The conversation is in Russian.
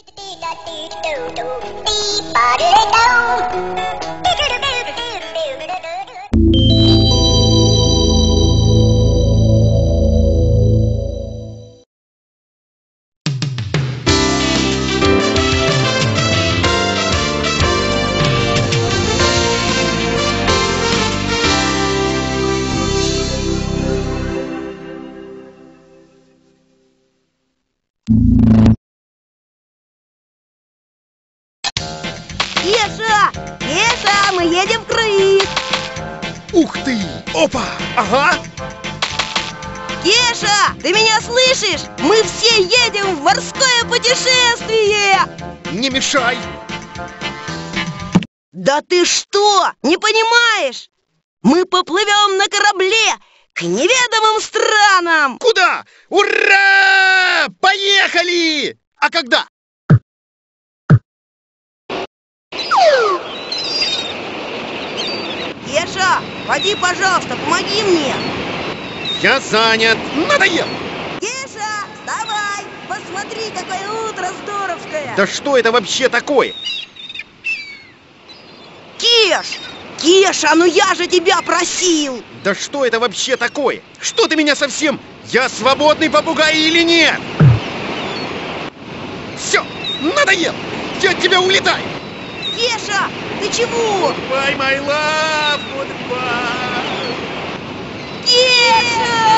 Кеша! Кеша, мы едем в круиз! Ух ты! Опа! Ага! Кеша, ты меня слышишь? Мы все едем в морское путешествие! Не мешай! Да ты что, не понимаешь? Мы поплывем на корабле к неведомым странам! Куда? Ура! Поехали! А когда? Кеша, поди, пожалуйста, помоги мне! Я занят! Надоел! Кеша, вставай! Посмотри, какое утро здоровское! Да что это вообще такое? Кеш! Кеша, ну я же тебя просил! Да что это вообще такое? Что ты меня совсем... Я свободный попугай или нет? Все, надоел! Я от тебя улетаю! Кеша, ты чего? Goodbye, my love! Goodbye! Кеша!